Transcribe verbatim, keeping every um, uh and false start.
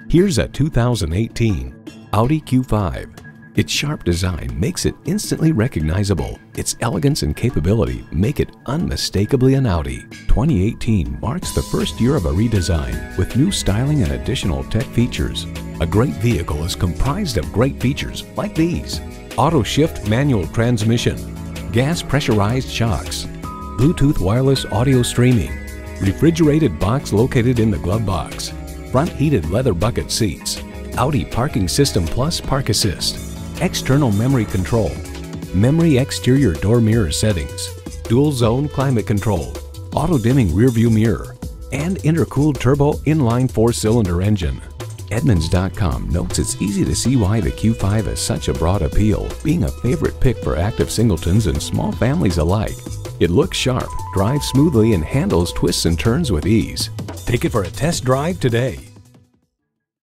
Here's a two thousand eighteen Audi Q five. Its sharp design makes it instantly recognizable. Its elegance and capability make it unmistakably an Audi. twenty eighteen marks the first year of a redesign with new styling and additional tech features. A great vehicle is comprised of great features like these: auto shift manual transmission, gas pressurized shocks, Bluetooth wireless audio streaming, refrigerated box located in the glove box, front heated leather bucket seats, Audi Parking System Plus Park Assist, external memory control, memory exterior door mirror settings, dual zone climate control, auto dimming rear view mirror, and intercooled turbo inline four cylinder engine. Edmunds dot com notes it's easy to see why the Q five has such a broad appeal, being a favorite pick for active singletons and small families alike. It looks sharp, drives smoothly, and handles twists and turns with ease. Take it for a test drive today.